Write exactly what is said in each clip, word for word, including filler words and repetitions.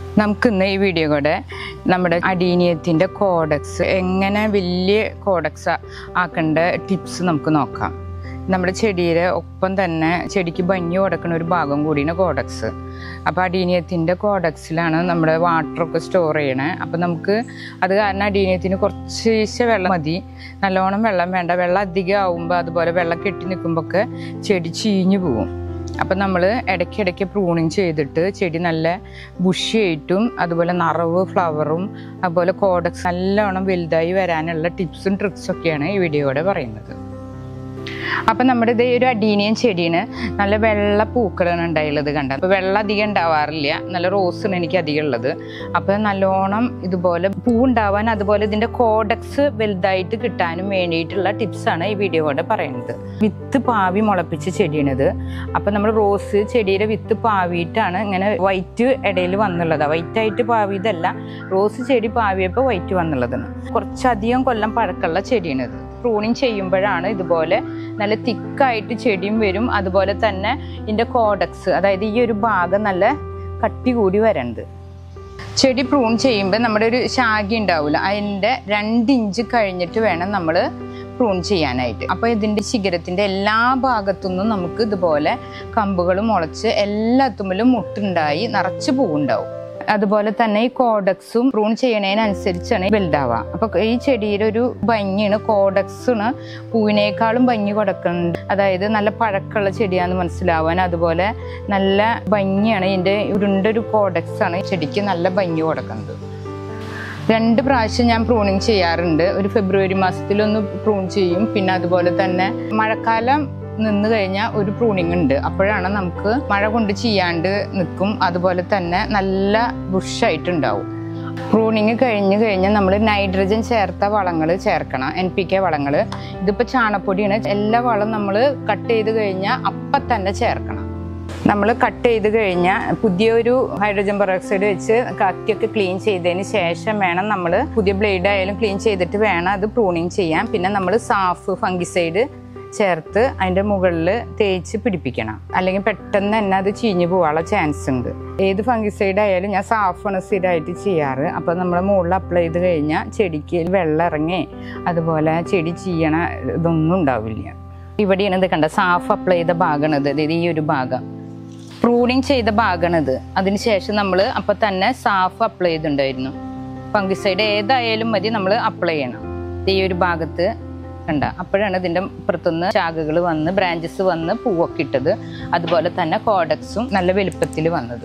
നമുക്ക് ഇന്ന് ഈ വീഡിയോ കൂടെ നമ്മുടെ അഡീനിയത്തിൻ്റെ കോഡക്സ് എങ്ങനെ വലിയ കോഡക്സ് ആക്കേണ്ട ടിപ്സ് നമുക്ക് നോക്കാം. നമ്മുടെ ചെടിയുടെ ഒപ്പം തന്നെ ചെടിക്ക് ഭംഗി കൊടുക്കുന്ന ഒരു ഭാഗം കൂടിയാണ് കോഡക്സ്. അപ്പോൾ അഡീനിയത്തിൻ്റെ കോഡക്സിലാണ് നമ്മുടെ വാട്ടറൊക്കെ സ്റ്റോർ ചെയ്യണേ. അപ്പോൾ നമുക്ക് അത് കാരണം അഡീനിയത്തിന് കുറച്ച് വെള്ളം മതി, നല്ലോണം വെള്ളം വേണ്ട. വെള്ളം അധികം ആവുമ്പോൾ അതുപോലെ വെള്ളം കെട്ടി നിൽക്കുമ്പോൾ ഒക്കെ ചെടി ചീഞ്ഞു പോവും. അപ്പം നമ്മൾ ഇടയ്ക്കിടയ്ക്ക് പ്രൂണിങ് ചെയ്തിട്ട് ചെടി നല്ല ബുഷിയായിട്ടും അതുപോലെ നിറവ് ഫ്ലവറും അതുപോലെ കോഡക്സ് നല്ലോണം വലുതായി വരാനുള്ള ടിപ്സും ട്രിക്സൊക്കെയാണ് ഈ വീഡിയോയുടെ പറയുന്നത്. അപ്പം നമ്മുടെ ഇതേ ഒരു അഡീനിയൻ ചെടിയാണ്, നല്ല വെള്ള പൂക്കളാണ് ഉണ്ടായുള്ളത് കണ്ട. അപ്പോൾ വെള്ളം അധികം ഉണ്ടാവാറില്ല, നല്ല റോസാണ് എനിക്ക് അധികം ഉള്ളത്. അപ്പോൾ നല്ലോണം ഇതുപോലെ പൂ ഉണ്ടാവാൻ അതുപോലെ ഇതിൻ്റെ കോഡക്സ് വലുതായിട്ട് കിട്ടാനും വേണ്ടിയിട്ടുള്ള ടിപ്സാണ് ഈ വീഡിയോയുടെ പറയുന്നത്. വിത്ത് പാവി മുളപ്പിച്ച ചെടിയാണിത്. അപ്പം നമ്മൾ റോസ് ചെടിയുടെ വിത്ത് പാവിയിട്ടാണ് ഇങ്ങനെ വൈറ്റ് ഇടയിൽ വന്നുള്ളത്. വൈറ്റായിട്ട് പാവിയതല്ല, റോസ് ചെടി പാവിയപ്പോൾ വൈറ്റ് വന്നുള്ളതാണ്. കുറച്ചധികം കൊല്ലം പഴക്കമുള്ള ചെടിയാണിത്. പ്രൂണിങ് ചെയ്യുമ്പോഴാണ് ഇതുപോലെ നല്ല തിക്കായിട്ട് ചെടിയും വരും. അതുപോലെ തന്നെ ഇതിൻ്റെ കോഡക്സ്, അതായത് ഈ ഒരു ഭാഗം നല്ല കട്ടി കൂടി വരണ്ട്. ചെടി പ്രൂൺ ചെയ്യുമ്പോൾ നമ്മുടെ ഒരു ശാഖ ഉണ്ടാവില്ല, അതിൻ്റെ രണ്ട് ഇഞ്ച് കഴിഞ്ഞിട്ട് വേണം നമ്മൾ പ്രൂൺ ചെയ്യാനായിട്ട്. അപ്പോൾ ഇതിൻ്റെ ശിഖരത്തിൻ്റെ എല്ലാ ഭാഗത്തുനിന്നും നമുക്ക് ഇതുപോലെ കമ്പുകൾ മുളച്ച് എല്ലാത്തുമ്മിലും മുട്ടുണ്ടായി നിറച്ച് പൂവുണ്ടാവും. അതുപോലെ തന്നെ ഈ കോഡക്സും പ്രൂൺ ചെയ്യണതിനനുസരിച്ചാണ് വലുതാവുക. അപ്പോൾ ഈ ചെടിയുടെ ഒരു ഭംഗിയാണ് കോഡക്സിന് പൂവിനേക്കാളും ഭംഗി കൊടുക്കുന്നുണ്ട്. അതായത് നല്ല പഴക്കമുള്ള ചെടിയാണെന്ന് മനസ്സിലാവാൻ, അതുപോലെ നല്ല ഭംഗിയാണ് ഇതിൻ്റെ ഉരുണ്ടൊരു കോഡക്സ് ആണ് ചെടിക്ക് നല്ല ഭംഗി കൊടുക്കുന്നത്. രണ്ട് പ്രാവശ്യം ഞാൻ പ്രൂണിങ് ചെയ്യാറുണ്ട്. ഒരു ഫെബ്രുവരി മാസത്തിലൊന്ന് പ്രൂൺ ചെയ്യും, പിന്നെ അതുപോലെ തന്നെ മഴക്കാലം നിന്ന് കഴിഞ്ഞാൽ ഒരു പ്രൂണിങ് ഉണ്ട്. അപ്പോഴാണ് നമുക്ക് മഴ കൊണ്ട് ചെയ്യാണ്ട് നിൽക്കും, അതുപോലെ തന്നെ നല്ല ബുഷായിട്ടുണ്ടാവും. പ്രൂണിങ് കഴിഞ്ഞ് കഴിഞ്ഞാൽ നമ്മൾ നൈട്രജൻ ചേർത്ത വളങ്ങൾ ചേർക്കണം, എൻ പി കെ വളങ്ങൾ. ഇതിപ്പോൾ ചാണപ്പൊടിയാണ്. എല്ലാ വളം നമ്മൾ കട്ട് ചെയ്ത് കഴിഞ്ഞാൽ അപ്പം തന്നെ ചേർക്കണം. നമ്മൾ കട്ട് ചെയ്ത് കഴിഞ്ഞാൽ പുതിയൊരു ഹൈഡ്രജൻ പെറോക്സൈഡ് വെച്ച് കത്തിയൊക്കെ ക്ലീൻ ചെയ്തതിന് ശേഷം വേണം നമ്മൾ പുതിയ ബ്ലേഡ് ആയാലും ക്ലീൻ ചെയ്തിട്ട് വേണം അത് പ്രൂണിങ് ചെയ്യാൻ. പിന്നെ നമ്മൾ സാഫ് ഫംഗിസൈഡ് ചേർത്ത് അതിൻ്റെ മുകളിൽ തേച്ച് പിടിപ്പിക്കണം, അല്ലെങ്കിൽ പെട്ടെന്ന് തന്നെ അത് ചീഞ്ഞു പോകാനുള്ള ചാൻസ് ഉണ്ട്. ഏത് ഫംഗിസൈഡ് ആയാലും ഞാൻ സാഫാണ് സ്ഥിരമായിട്ട് ചെയ്യാറ്. അപ്പോൾ നമ്മൾ മുകളിൽ അപ്ലൈ ചെയ്ത് കഴിഞ്ഞാൽ ചെടിക്ക് വെള്ളം ഇറങ്ങി അതുപോലെ ചെടി ചെയ്യണ ഇതൊന്നും ഉണ്ടാവില്ല. ഇവിടെയാണ് ഇത് കണ്ട സാഫ് അപ്ലൈ ചെയ്ത ഭാഗമാണിത്. അതായത് ഈ ഒരു ഭാഗം പ്രൂണിങ് ചെയ്ത ഭാഗമാണിത്. അതിനുശേഷം നമ്മൾ അപ്പം തന്നെ സാഫ് അപ്ലൈ ചെയ്തിട്ടുണ്ടായിരുന്നു. ഫംഗിസൈഡ് ഏതായാലും മതി നമ്മൾ അപ്ലൈ ചെയ്യണം. ഈ ഒരു ഭാഗത്ത് കണ്ട, അപ്പോഴാണ് ഇതിൻ്റെ പുറത്തുനിന്ന് ശാഖകൾ വന്ന് ബ്രാഞ്ചസ് വന്ന് പൂവൊക്കെ ഇട്ടത്. അതുപോലെ തന്നെ കോഡക്സും നല്ല വലുപ്പത്തിൽ വന്നത്.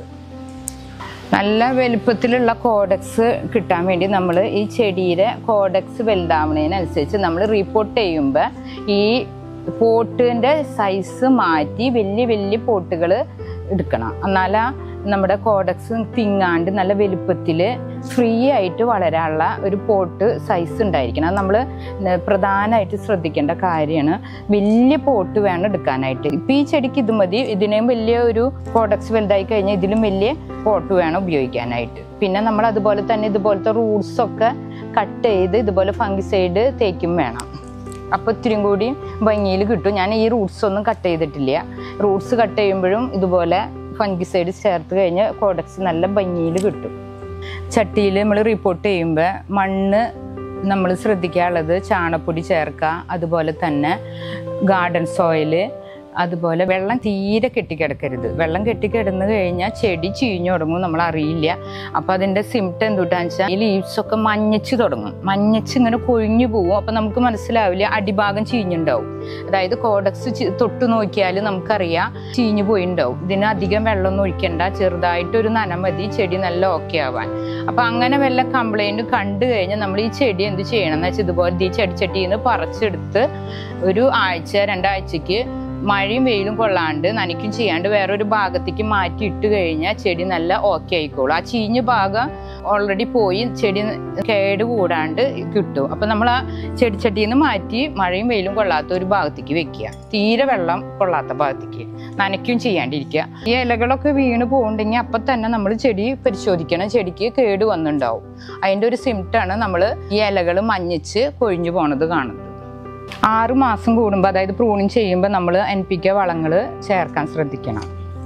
നല്ല വലുപ്പത്തിലുള്ള കോഡക്സ് കിട്ടാൻ വേണ്ടി നമ്മൾ ഈ ചെടിയുടെ കോഡക്സ് വലുതാവുന്നതിനനുസരിച്ച് നമ്മൾ റീപോർട്ട് ചെയ്യുമ്പോൾ ഈ പോട്ടിൻ്റെ സൈസ് മാറ്റി വലിയ വലിയ പോട്ടുകൾ എടുക്കണം. എന്നാലാ നമ്മുടെ കോഡക്സ് തിങ്ങാണ്ട് നല്ല വലുപ്പത്തിൽ ഫ്രീ ആയിട്ട് വളരാനുള്ള ഒരു പോട്ട് സൈസ് ഉണ്ടായിരിക്കണം. അത് നമ്മൾ പ്രധാനമായിട്ട് ശ്രദ്ധിക്കേണ്ട കാര്യമാണ്. വലിയ പോട്ട് വേണം എടുക്കാനായിട്ട്. ഇപ്പം ഈ ചെടിക്ക് ഇത് മതി, ഇതിനും വലിയ ഒരു കോഡക്സ് വലുതായി കഴിഞ്ഞാൽ ഇതിലും വലിയ പോട്ട് വേണം ഉപയോഗിക്കാനായിട്ട്. പിന്നെ നമ്മൾ അതുപോലെ തന്നെ ഇതുപോലത്തെ റൂട്ട്സൊക്കെ കട്ട് ചെയ്ത് ഇതുപോലെ ഫംഗിസൈഡ് തേക്കും വേണം. അപ്പോൾ ഇത്തിരി കൂടി ഭംഗിയിൽ കിട്ടും. ഞാൻ ഈ റൂട്ട്സ് ഒന്നും കട്ട് ചെയ്തിട്ടില്ല. റൂട്ട്സ് കട്ട് ചെയ്യുമ്പോഴും ഇതുപോലെ ഫംഗിസൈഡ് ചേർത്ത് കഴിഞ്ഞ് കോഡക്സ് നല്ല ഭംഗിയിൽ കിട്ടും. ചട്ടിയിൽ നമ്മൾ റിപ്പോർട്ട് ചെയ്യുമ്പോൾ മണ്ണ് നമ്മൾ ശ്രദ്ധിക്കാനുള്ളത് ചാണപ്പൊടി ചേർക്കുക, അതുപോലെ തന്നെ ഗാർഡൻ സോയിൽ, അതുപോലെ വെള്ളം തീരെ കെട്ടിക്കിടക്കരുത്. വെള്ളം കെട്ടിക്കിടന്ന് കഴിഞ്ഞാൽ ചെടി ചീഞ്ഞു തുടങ്ങും, നമ്മൾ അറിയില്ല. അപ്പോൾ അതിൻ്റെ സിംറ്റം എന്തുട്ടാന്ന് വെച്ചാൽ ഈ ലീവ്സൊക്കെ മഞ്ഞച്ച് തുടങ്ങും, മഞ്ഞച്ച് ഇങ്ങനെ കൊഴിഞ്ഞു പോകും. അപ്പോൾ നമുക്ക് മനസ്സിലാവില്ല അടിഭാഗം ചീഞ്ഞുണ്ടാവും. അതായത് കോഡക്സ് തൊട്ട് നോക്കിയാൽ നമുക്കറിയാം ചീഞ്ഞു പോയിണ്ടാവും. ഇതിന് അധികം വെള്ളമൊന്നും ഒഴിക്കണ്ട, ചെറുതായിട്ടൊരു നന മതി ചെടി നല്ല ഓക്കെ ആവാൻ. അപ്പം അങ്ങനെ വല്ല കംപ്ലൈൻറ്റ് കണ്ടു കഴിഞ്ഞാൽ നമ്മൾ ഈ ചെടി എന്ത് ചെയ്യണം എന്ന് വെച്ചാൽ ഇതുപോലെ ഈ ചെടിച്ചട്ടിയിൽ നിന്ന് പറിച്ചെടുത്ത് ഒരു ആഴ്ച രണ്ടാഴ്ചക്ക് മഴയും വെയിലും കൊള്ളാണ്ട് നനയ്ക്കും ചെയ്യാണ്ട് വേറൊരു ഭാഗത്തേക്ക് മാറ്റി ഇട്ട് കഴിഞ്ഞാൽ ചെടി നല്ല ഓക്കെ ആയിക്കോളും. ആ ചീഞ്ഞ ഭാഗം ഓൾറെഡി പോയി ചെടി കേട് കൂടാണ്ട് കിട്ടും. അപ്പം നമ്മൾ ആ ചെടിച്ചട്ടിയിൽ നിന്ന് മാറ്റി മഴയും വെയിലും കൊള്ളാത്ത ഒരു ഭാഗത്തേക്ക് വെക്കുക, തീരെ വെള്ളം കൊള്ളാത്ത ഭാഗത്തേക്ക് നനയ്ക്കും ചെയ്യാണ്ടിരിക്കുക. ഈ ഇലകളൊക്കെ വീണ് പോകുന്നുണ്ടെങ്കിൽ അപ്പം തന്നെ നമ്മൾ ചെടി പരിശോധിക്കണം, ചെടിക്ക് കേട് വന്നിട്ടുണ്ടാവും. അതിൻ്റെ ഒരു സിംറ്റമാണ് നമ്മൾ ഈ ഇലകൾ മഞ്ഞച്ച് കൊഴിഞ്ഞു പോണത് കാണുന്നത്. ആറ് മാസം കൂടുമ്പോൾ, അതായത് പ്രൂണിങ് ചെയ്യുമ്പോൾ നമ്മൾ എൻ പി കെ വളങ്ങൾ ചേർക്കാൻ ശ്രദ്ധിക്കണം.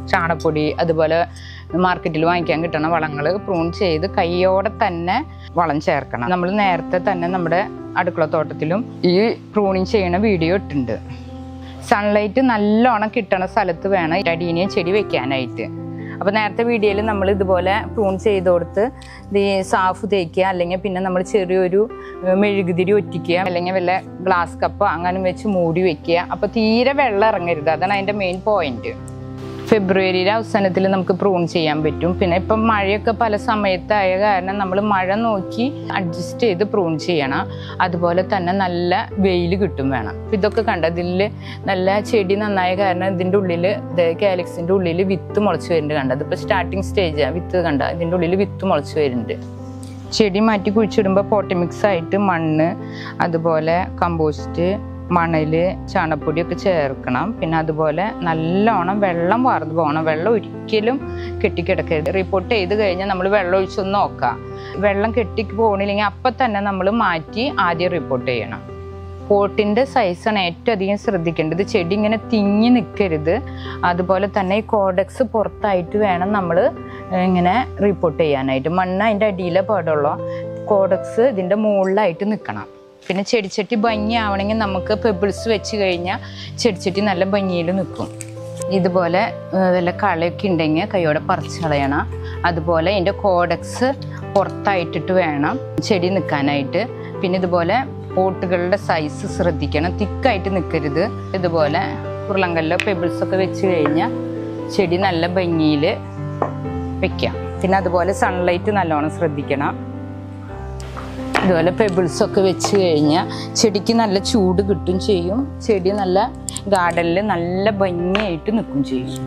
ചാണപ്പൊടി അതുപോലെ മാർക്കറ്റിൽ വാങ്ങിക്കാൻ കിട്ടുന്ന വളങ്ങൾ പ്രൂൺ ചെയ്ത് കൈയോടെ തന്നെ വളം ചേർക്കണം. നമ്മൾ നേരത്തെ തന്നെ നമ്മുടെ അടുക്കളത്തോട്ടത്തിലും ഈ പ്രൂണിങ് ചെയ്യണ വീഡിയോ ഇട്ടുണ്ട്. സൺലൈറ്റ് നല്ലോണം കിട്ടണ സ്ഥലത്ത് വേണം അഡീനിയം ചെടി വെക്കാനായിട്ട്. അപ്പോൾ നേരത്തെ വീഡിയോയിൽ നമ്മൾ ഇതുപോലെ പ്രൂൺ ചെയ്ത് കൊടുത്ത് ഇത് സാഫ് തേക്കുക, അല്ലെങ്കിൽ പിന്നെ നമ്മൾ ചെറിയൊരു മെഴുകുതിരി ഒറ്റിക്കുക, അല്ലെങ്കിൽ വല്ല ഗ്ലാസ് കപ്പ് അങ്ങനെ വെച്ച് മൂടി വെക്കുക. അപ്പോൾ തീരെ വെള്ളം ഇറങ്ങരുത്, അതാണ് അതിൻ്റെ മെയിൻ പോയിന്റ്. ഫെബ്രുവരിയിലെ അവസാനത്തിൽ നമുക്ക് പ്രൂൺ ചെയ്യാൻ പറ്റും. പിന്നെ ഇപ്പം മഴയൊക്കെ പല സമയത്തായ കാരണം നമ്മൾ മഴ നോക്കി അഡ്ജസ്റ്റ് ചെയ്ത് പ്രൂൺ ചെയ്യണം. അതുപോലെ തന്നെ നല്ല വെയിൽ കിട്ടും വേണം. ഇതൊക്കെ കണ്ട ഇതിൽ നല്ല ചെടി നന്നായ കാരണം ഇതിൻ്റെ ഉള്ളിൽ കാലിക്സിൻ്റെ ഉള്ളിൽ വിത്ത് മുളച്ച് വരുന്നുണ്ട്. കണ്ട ഇതിപ്പോൾ സ്റ്റാർട്ടിങ് സ്റ്റേജാണ്. വിത്ത് കണ്ട ഇതിൻ്റെ ഉള്ളിൽ വിത്ത് മുളച്ച് വരുന്നുണ്ട്. ചെടി മാറ്റി കുഴിച്ചിടുമ്പോൾ പോട്ടി മിക്സ് ആയിട്ട് മണ്ണ് അതുപോലെ കമ്പോസ്റ്റ് മണല് ചാണപ്പൊടിയൊക്കെ ചേർക്കണം. പിന്നെ അതുപോലെ നല്ലോണം വെള്ളം വാർന്നു പോകണം. വെള്ളം ഒരിക്കലും കെട്ടിക്കിടക്കരുത്. റിപ്പോർട്ട് ചെയ്ത് കഴിഞ്ഞാൽ നമ്മൾ വെള്ളം ഒഴിച്ചൊന്ന് നോക്കാം. വെള്ളം കെട്ടി പോകണില്ലെങ്കിൽ അപ്പം തന്നെ നമ്മൾ മാറ്റി ആദ്യം റിപ്പോർട്ട് ചെയ്യണം. പോട്ടിൻ്റെ സൈസാണ് ഏറ്റവും അധികം ശ്രദ്ധിക്കേണ്ടത്. ചെടി ഇങ്ങനെ തിങ്ങി നിൽക്കരുത്. അതുപോലെ തന്നെ ഈ കോഡക്സ് പുറത്തായിട്ട് വേണം നമ്മൾ ഇങ്ങനെ റിപ്പോർട്ട് ചെയ്യാനായിട്ട്. മണ്ണ് അതിൻ്റെ അടിയിലെ പാടുള്ളൂ, കോഡക്സ് ഇതിൻ്റെ മുകളിലായിട്ട് നിൽക്കണം. പിന്നെ ചെടിച്ചട്ടി ഭംഗിയാവണമെങ്കിൽ നമുക്ക് പെബിൾസ് വെച്ച് കഴിഞ്ഞാൽ ചെടിച്ചട്ടി നല്ല ഭംഗിയിൽ നിൽക്കും. ഇതുപോലെ വല്ല കളയൊക്കെ ഉണ്ടെങ്കിൽ കൈയോടെ പറിച്ച് കളയണം. അതുപോലെ ഇതിൻ്റെ കോഡക്സ് പുറത്തായിട്ടിട്ട് വേണം ചെടി നിൽക്കാനായിട്ട്. പിന്നെ ഇതുപോലെ പോട്ടുകളുടെ സൈസ് ശ്രദ്ധിക്കണം, തിക്കായിട്ട് നിൽക്കരുത്. ഇതുപോലെ ഉരുളങ്കല്ലോ പെബിൾസൊക്കെ വെച്ച് കഴിഞ്ഞാൽ ചെടി നല്ല ഭംഗിയിൽ വെക്കാം. പിന്നെ അതുപോലെ സൺലൈറ്റ് നല്ലോണം ശ്രദ്ധിക്കണം. ഇതുപോലെ പെബിൾസൊക്കെ വെച്ച് കഴിഞ്ഞാൽ ചെടിക്ക് നല്ല ചൂട് കിട്ടും ചെയ്യും. ചെടി നല്ല ഗാർഡനിൽ നല്ല ഭംഗിയായിട്ട് നിൽക്കും ചെയ്യും.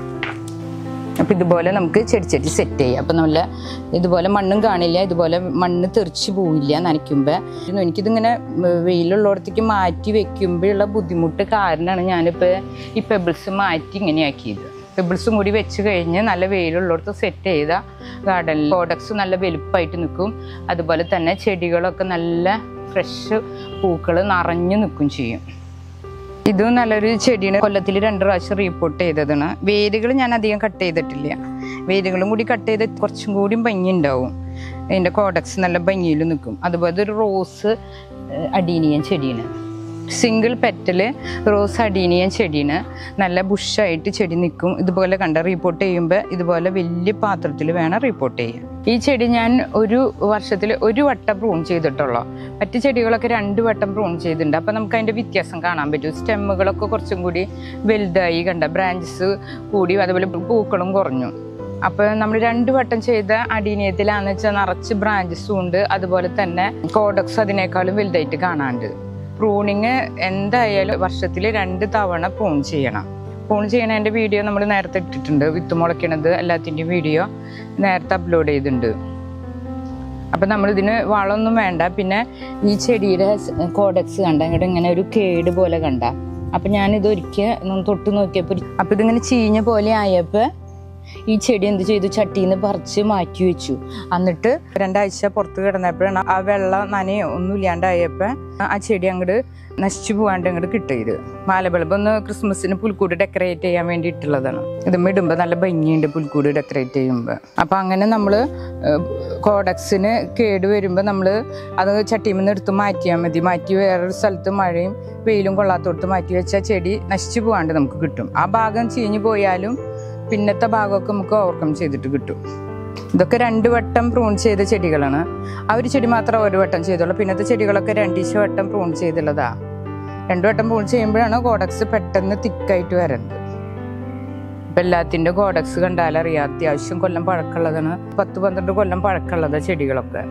അപ്പം ഇതുപോലെ നമുക്ക് ചെടിച്ചട്ടി സെറ്റ് ചെയ്യാം. അപ്പം നല്ല ഇതുപോലെ മണ്ണും കാണില്ല, ഇതുപോലെ മണ്ണ് തെറിച്ച് പോവില്ല നനയ്ക്കുമ്പോൾ. എനിക്കിതിങ്ങനെ വെയിലുള്ളിടത്തേക്ക് മാറ്റി വെക്കുമ്പോഴുള്ള ബുദ്ധിമുട്ട് കാരണമാണ് ഞാനിപ്പോൾ ഈ പെബിൾസ് മാറ്റി ഇങ്ങനെയാക്കിയത്. പെബിൾസ് കൂടി വെച്ച് കഴിഞ്ഞ് നല്ല വെയിലുള്ളിടത്ത് സെറ്റ് ചെയ്ത ഗാർഡനിൽ കോഡക്സ് നല്ല വലുപ്പമായിട്ട് നിൽക്കും. അതുപോലെ തന്നെ ചെടികളൊക്കെ നല്ല ഫ്രഷ് പൂക്കൾ നിറഞ്ഞു നിൽക്കും ചെയ്യും. ഇതും നല്ലൊരു ചെടിയാണ്. കൊല്ലത്തിൽ രണ്ട് പ്രാവശ്യം റീപ്പോർട്ട് ചെയ്തതാണ്. വേരുകൾ ഞാൻ അധികം കട്ട് ചെയ്തിട്ടില്ല. വേരുകളും കൂടി കട്ട് ചെയ്ത് കുറച്ചും കൂടി ഭംഗി ഉണ്ടാവും. അതിൻ്റെ കോഡക്സ് നല്ല ഭംഗിയിൽ നിൽക്കും. അതുപോലെ ഒരു റോസ് അഡീനിയൻ ചെടിയാണ്. സിംഗിൾ പെറ്റല് റോസ് അഡീനിയൻ ചെടീന് നല്ല ബുഷായിട്ട് ചെടി നിൽക്കും. ഇതുപോലെ കണ്ട റിപ്പോർട്ട് ചെയ്യുമ്പോൾ ഇതുപോലെ വലിയ പാത്രത്തിൽ വേണം റിപ്പോർട്ട് ചെയ്യാൻ. ഈ ചെടി ഞാൻ ഒരു വർഷത്തിൽ ഒരു വട്ടം പ്രൂൺ ചെയ്തിട്ടുള്ളൂ. മറ്റു ചെടികളൊക്കെ രണ്ട് വട്ടം പ്രൂൺ ചെയ്തിട്ടുണ്ട്. അപ്പം നമുക്ക് അതിൻ്റെ വ്യത്യാസം കാണാൻ പറ്റും. സ്റ്റെമ്മുകളൊക്കെ കുറച്ചും കൂടി വലുതായി കണ്ട, ബ്രാഞ്ചസ് കൂടി, അതുപോലെ പൂക്കളും കുറഞ്ഞു. അപ്പോൾ നമ്മൾ രണ്ട് വട്ടം ചെയ്ത അഡീനിയത്തിലാണെന്ന് വെച്ചാൽ നിറച്ച് ബ്രാഞ്ചസും ഉണ്ട്. അതുപോലെ തന്നെ കോഡക്സ് അതിനേക്കാളും വലുതായിട്ട് കാണാണ്ട്. പ്രൂണിങ് എന്തായാലും വർഷത്തിൽ രണ്ട് തവണ പ്രൂൺ ചെയ്യണം. പ്രൂൺ ചെയ്യണതിൻ്റെ വീഡിയോ നമ്മൾ നേരത്തെ ഇട്ടിട്ടുണ്ട്. വിത്ത് മുളയ്ക്കണത് എല്ലാത്തിൻ്റെയും വീഡിയോ നേരത്തെ അപ്ലോഡ് ചെയ്തിട്ടുണ്ട്. അപ്പം നമ്മളിതിന് വളമൊന്നും വേണ്ട. പിന്നെ ഈ ചെടിയുടെ കോഡക്സ് കണ്ട ഇങ്ങോട്ട് ഇങ്ങനെ ഒരു കേട് പോലെ കണ്ട. അപ്പം ഞാനിത് ഒരിക്കൽ തൊട്ട് നോക്കിയപ്പോൾ അപ്പം ഇതിങ്ങനെ ചീഞ്ഞ പോലെ ആയപ്പോൾ ഈ ചെടി എന്ത് ചെയ്തു, ചട്ടിയിൽ നിന്ന് പറിച്ച് മാറ്റി വെച്ചു. എന്നിട്ട് രണ്ടാഴ്ച പുറത്ത് കിടന്നപ്പോഴാണ് ആ വെള്ളം നനയോ ഒന്നും ഇല്ലാണ്ടായപ്പോൾ ആ ചെടി അങ്ങോട്ട് നശിച്ചു പോകാണ്ട് അങ്ങോട്ട് കിട്ടിയത്. മാലബൾബ് ഒന്ന് ക്രിസ്മസിന് പുൽക്കൂട് ഡെക്കറേറ്റ് ചെയ്യാൻ വേണ്ടിയിട്ടുള്ളതാണ്. ഇത് ഇടുമ്പോൾ നല്ല ഭംഗിയുണ്ട് പുൽക്കൂട് ഡെക്കറേറ്റ് ചെയ്യുമ്പോൾ. അപ്പം അങ്ങനെ നമ്മൾ കോഡക്സിന് കേട് വരുമ്പോൾ നമ്മൾ അത് ചട്ടിയിൽ നിന്ന് എടുത്ത് മാറ്റിയാൽ മതി. മാറ്റി വേറൊരു സ്ഥലത്ത് മഴയും വെയിലും കൊള്ളാത്തോടത്ത് മാറ്റി വെച്ചാൽ ചെടി നശിച്ചു പോകാണ്ട് നമുക്ക് കിട്ടും. ആ ഭാഗം ചീഞ്ഞു പോയാലും പിന്നത്തെ ഭാഗമൊക്കെ നമുക്ക് ഓവർകം ചെയ്തിട്ട് കിട്ടും. ഇതൊക്കെ രണ്ട് വട്ടം പ്രൂൺ ചെയ്ത ചെടികളാണ്. ആ ഒരു ചെടി മാത്രം ഒരു വട്ടം ചെയ്തുള്ളൂ. പിന്നത്തെ ചെടികളൊക്കെ രണ്ടീശ വട്ടം പ്രൂൺ ചെയ്തുള്ളതാ. രണ്ടു വട്ടം പ്രൂൺ ചെയ്യുമ്പോഴാണ് കോഡക്സ് പെട്ടെന്ന് തിക്കായിട്ട് വരുന്നത്. ഇപ്പം എല്ലാത്തിൻ്റെ കോഡക്സ് കണ്ടാലറിയാം അത്യാവശ്യം കൊല്ലം പഴക്കമുള്ളതാണ്. പത്ത് പന്ത്രണ്ട് കൊല്ലം പഴക്കമുള്ളതാണ് ചെടികളൊക്കെ.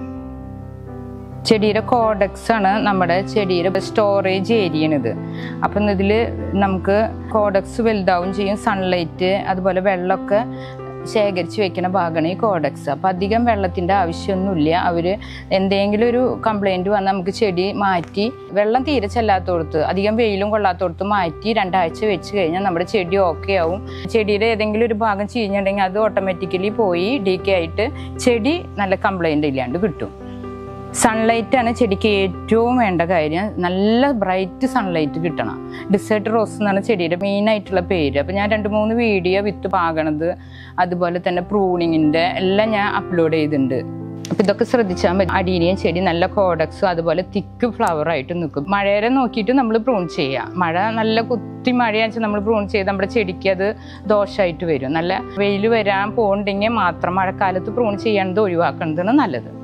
ചെടിയുടെ കോഡക്സ് ആണ് നമ്മുടെ ചെടിയുടെ സ്റ്റോറേജ് ഏരിയയാണിത്. അപ്പം ഇതിൽ നമുക്ക് കോഡക്സ് വലുതാവും ചെയ്യും. സൺലൈറ്റ് അതുപോലെ വെള്ളമൊക്കെ ശേഖരിച്ച് വെക്കുന്ന ഭാഗമാണ് ഈ കോഡക്സ്. അപ്പം അധികം വെള്ളത്തിൻ്റെ ആവശ്യമൊന്നുമില്ല. അവർ എന്തെങ്കിലും ഒരു കംപ്ലൈൻറ്റ് വന്നാൽ നമുക്ക് ചെടി മാറ്റി വെള്ളം തീരെ ചെല്ലാത്തോടത്ത് അധികം വെയിലും കൊള്ളാത്തോടത്ത് മാറ്റി രണ്ടാഴ്ച വെച്ച് കഴിഞ്ഞാൽ നമ്മുടെ ചെടി ഓക്കെ ആവും. ചെടിയുടെ ഏതെങ്കിലും ഒരു ഭാഗം ചീഞ്ഞിട്ടുണ്ടെങ്കിൽ അത് ഓട്ടോമാറ്റിക്കലി പോയി ഡീക്കെ ആയിട്ട് ചെടി നല്ല കംപ്ലൈൻറ്റ് ഇല്ലാണ്ട് കിട്ടും. സൺലൈറ്റ് ആണ് ചെടിക്ക് ഏറ്റവും വേണ്ട കാര്യം. നല്ല ബ്രൈറ്റ് സൺലൈറ്റ് കിട്ടണം. ഡിസേർട്ട് റോസ് എന്നാണ് ചെടിയുടെ മെയിൻ ആയിട്ടുള്ള പേര്. അപ്പോൾ ഞാൻ രണ്ട് മൂന്ന് വീഡിയോ വിത്ത് പാകണത് അതുപോലെ തന്നെ പ്രൂണിങ്ങിൻ്റെ എല്ലാം ഞാൻ അപ്ലോഡ് ചെയ്തിട്ടുണ്ട്. അപ്പോൾ ഇതൊക്കെ ശ്രദ്ധിച്ചാൽ മതി. അഡീനിയം ചെടി നല്ല കോഡക്സും അതുപോലെ തിക്ക് ഫ്ലവറായിട്ട് നിൽക്കും. മഴയെ നോക്കിയിട്ട് നമ്മൾ പ്രൂൺ ചെയ്യുക. മഴ നല്ല കുത്തി മഴയാണെന്ന് വെച്ചാൽ നമ്മൾ പ്രൂൺ ചെയ്ത് നമ്മുടെ ചെടിക്ക് അത് ദോഷമായിട്ട് വരും. നല്ല വെയിൽ വരാൻ പോകുന്നുണ്ടെങ്കിൽ മാത്രം മഴക്കാലത്ത് പ്രൂൺ ചെയ്യണത് ഒഴിവാക്കുന്നതാണ് നല്ലത്.